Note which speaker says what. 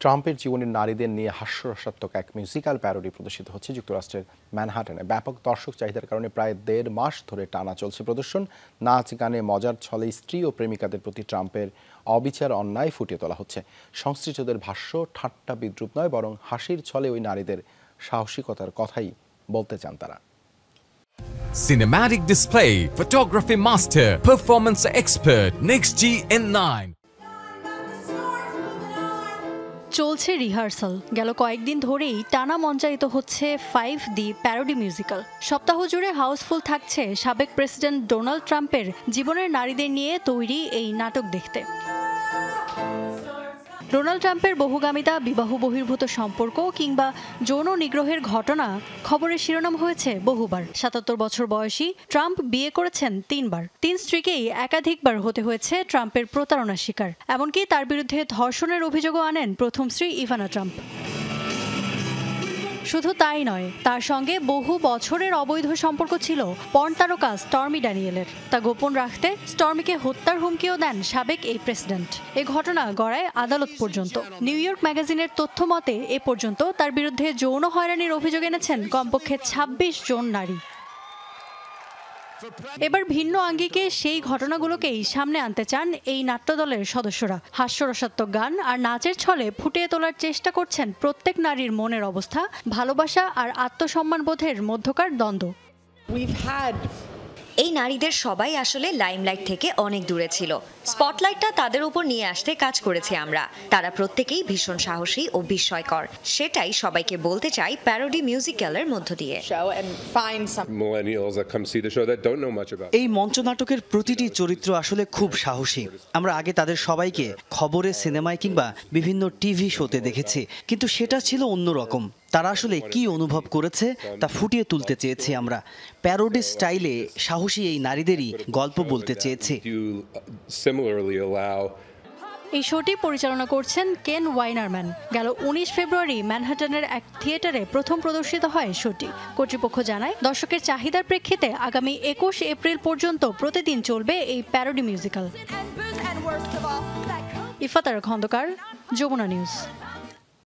Speaker 1: ট্রাম্পের জীবনের নারীদের নিয়ে হাস্যরসাত্মক এক মিউজিক্যাল প্যারোডি প্রদর্শিত হচ্ছে যুক্তরাষ্ট্রের ম্যানহাটনে। ব্যাপক দর্শক চাহিদার কারণে প্রায় 1.5 মাস ধরে টানা চলছে প্রদর্শন। নাচ গানে মজার ছলে স্ত্রী ও প্রেমিকাদের প্রতি ট্রাম্পের অবিচার অন্যায় ফুটিয়ে তোলা হচ্ছে। সংশ্লিষ্টদের ভাষ্য, ঠাট্টা বিদ্রুপ নয়, বরং হাসির ছলে ওই নারীদের সাহসিকতার কথাই বলতে চান তারা।
Speaker 2: Cinematic display, photography master, performance expert, Next G N9.
Speaker 3: চলছে রিহার্সাল। গেল কয়েকদিন ধরেই টানা মঞ্চায়িত হচ্ছে 5 দি প্যারোডি মিউজিক্যাল। সপ্তাহ জুড়ে হাউসফুল থাকছে সাবেক প্রেসিডেন্ট ডোনাল্ড ট্রাম্পের জীবনের নারীদের নিয়ে তৈরি এই নাটক দেখতে। ডোনাল্ড ট্রাম্পের বহুগামিতা, বিবাহ বহির্ভূত সম্পর্ক কিংবা যৌন নিগ্রহের ঘটনা খবরের শিরোনাম হয়েছে বহুবার। ৭৭ বছর বয়সী ট্রাম্প বিয়ে করেছেন 3 বার। 3 স্ত্রীকেই একাধিকবার হতে হয়েছে ট্রাম্পের প্রতারণার শিকার। এমনকি তার বিরুদ্ধে ধর্ষণের অভিযোগও আনেন প্রথম স্ত্রী ইভানা ট্রাম্প। শুধু তাই নয়, তার সঙ্গে বহু বছরের অবৈধ সম্পর্ক ছিল পর্ন তারকা স্টর্মি ড্যানিয়েলের। তা গোপন রাখতে স্টর্মিকে হত্যার হুমকিও দেন সাবেক এই প্রেসিডেন্ট। এ ঘটনা গড়ায় আদালত পর্যন্ত। নিউ ইয়র্ক ম্যাগাজিনের তথ্য মতে এ পর্যন্ত তার বিরুদ্ধে যৌন হয়রানির অভিযোগ এনেছেন কমপক্ষে ২৬ জন নারী। এবার ভিন্ন আঙ্গিকে সেই ঘটনাগুলোকেই সামনে আনতে চান এই নাট্যদলের সদস্যরা। হাস্যরসাত্মক গান আর নাচের ছলে ফুটিয়ে তোলার চেষ্টা করছেন প্রত্যেক নারীর মনের অবস্থা, ভালোবাসা আর আত্মসম্মানবোধের মধ্যকার দ্বন্দ্ব।
Speaker 4: এই নারীদের সবাই আসলে লাইমলাইট থেকে অনেক দূরে ছিল। স্পটলাইটটা তাদের উপর নিয়ে আসতে কাজ করেছি আমরা। তারা প্রত্যেকেই ভীষণ সাহসী ও বিস্ময়কর। সেটাই সবাইকে বলতে চাই প্যারোডি মিউজিক্যালের মধ্য দিয়ে।
Speaker 5: এই মঞ্চনাটকের প্রতিটি চরিত্র আসলে খুব সাহসী। আমরা আগে তাদের সবাইকে খবরে, সিনেমায় কিংবা বিভিন্ন টিভি শোতে দেখেছি, কিন্তু সেটা ছিল অন্যরকম। তারা আসলে কি অনুভব করেছে তা ফুটিয়ে তুলতে চেয়েছি আমরা। প্যারোডি স্টাইলে সাহসী এই নারীদেরই গল্প বলতে চেয়েছি।
Speaker 3: এই শোটি পরিচালনা করছেন কেন ওয়াইনারম্যান। গেল ১৯ ফেব্রুয়ারি ম্যানহাটনের এক থিয়েটারে প্রথম প্রদর্শিত হয় শোটি। কর্তৃপক্ষ জানায়, দর্শকের চাহিদার প্রেক্ষিতে আগামী ২১ এপ্রিল পর্যন্ত প্রতিদিন চলবে এই parody musical. Ifatar Khandakar, Jamuna news.